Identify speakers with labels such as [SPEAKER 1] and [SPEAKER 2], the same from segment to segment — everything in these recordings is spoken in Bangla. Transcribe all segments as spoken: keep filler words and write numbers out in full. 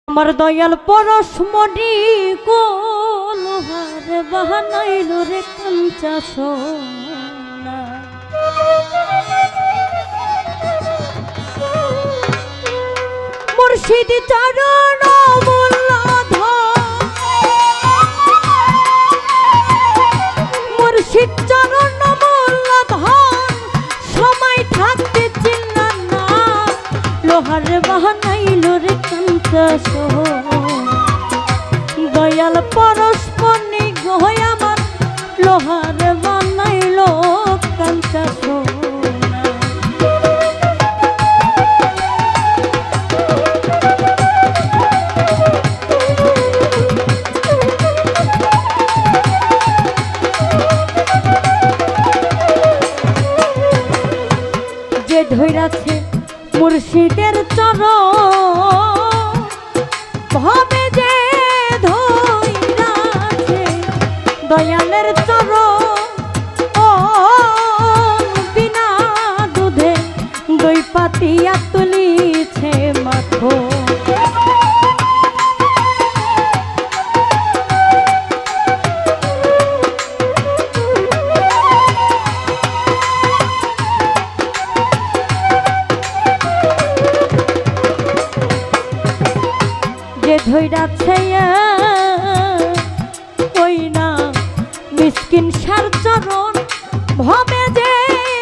[SPEAKER 1] আমার দয়াল পরশমণি কোলহার বাহানাইল রে কাঞ্চা সোনা মুর্শিদ চরণ মুর্শিদ চরণ মূল্যধন সময় থাকতে চিনলাম না লোহার বাহানাইল রে কাঞ্চা সোনা দয়াল পরশমণি গো আমার লোহার বানাইল কাঞ্চা সোনা যে ধৈরাছে মুর্শিদের চরণ ভাবে যে ধৈরাছে দয়ালের চরণ ও বিনা দুধে দই পাতিয়া তুলিছে মাখো ধৈরাছে ওই না মিসকিন সার চরণ ভবে যে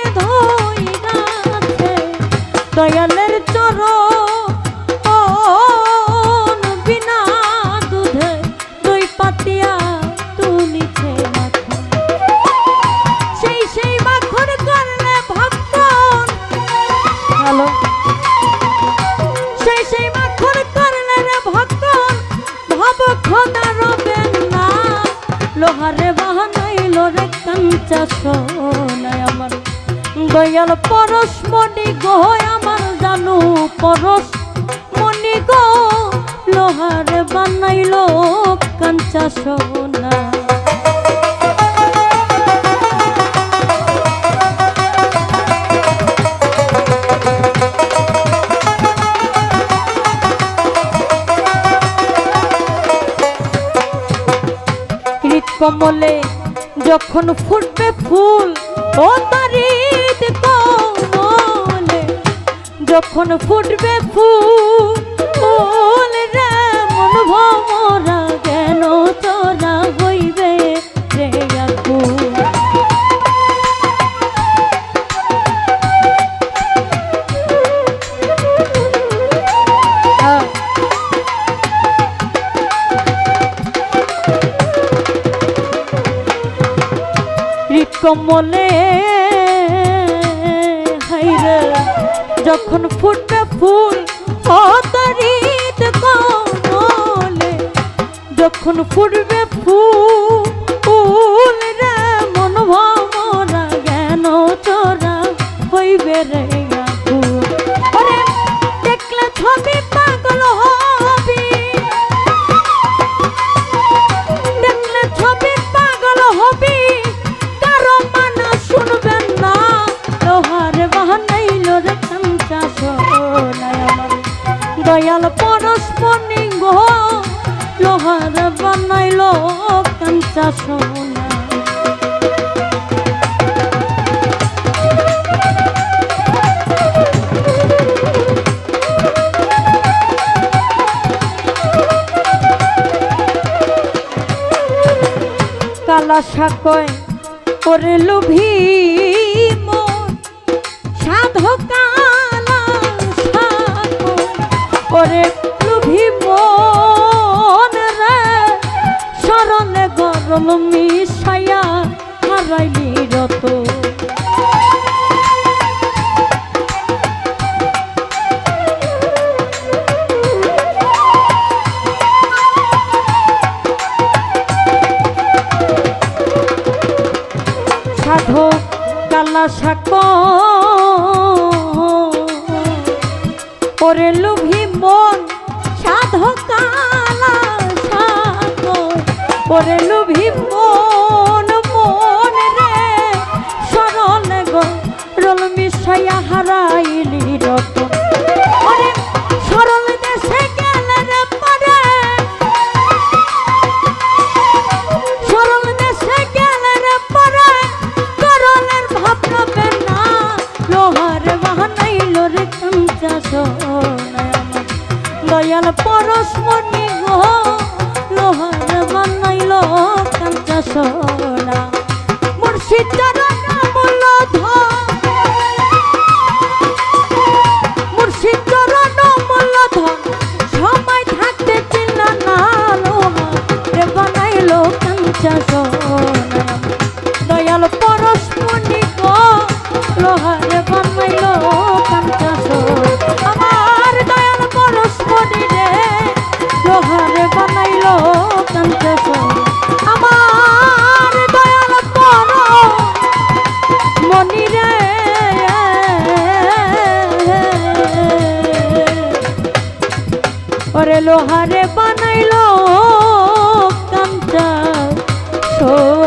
[SPEAKER 1] ধৈরাছে দয়ালের চরণ বিনা দুধে দই পাতিয়া তুলিছে মাখন সেই সেই মাখন করলে ভক্তন হ্যালো সেই সেই মাখন করলে রে ভক্ত খোদা রবেন না লোহারে বাহানাইল রে কাঞ্চা সোনা আমার দয়াল পরশমণি গো আমার জানু পরশমণি গো লোহারে বানাইল কাঞ্চা সোনা কমলে যখন ফুটবে ফুল ও তারিদ কমলে যখন ফুটবে ফুল রে মন ভমরা কেন তোরা হইবে রে আকুল কমলে হাইরে যখন ফুটবে ফুল ও তারিদ কমলে যখন ফুটবে ফুল রে মন ভমরা জ্ঞান তোরা হইবে রে আকুল ওরে দেখলে ছবি পাগল হবি দেখলে ছবি পাগল হবি দয়াল পরশমণি গো লোহার বানাইল কাঞ্চা সোনা কালা সাকয় করে লোভী মন সাধক ওরে লোভী মন রে শরণে গরম মিশাইয়া হারাইলি রত সাধক কালা শাক ওরে লোভী মন সাধক কালা শাক ওরে লোভী মন মন রে সরল গরল মিশাইয়া হারাইলি রত ওরে সরল দেশে গেলে রে পরশমণি গো লোহার বানাইলো কাঞ্চা সোনা মুর্শিদ চরণ মূলধন মুর্শিদ চরণ মূলধন সময় থাকতে ছিল না লোহারে বানাইলো কাঞ্চা সোনা দয়াল পরশমণি গো লোহারে বানাইলো কাঞ্চা সোনা আমার দয়াল পরশমণি রে লোহারে বানাইলো কাঞ্চা সোনা আমার দয়াল পরশমণি রে ওরে লোহারে বানাইলো কাঞ্চা সোনা।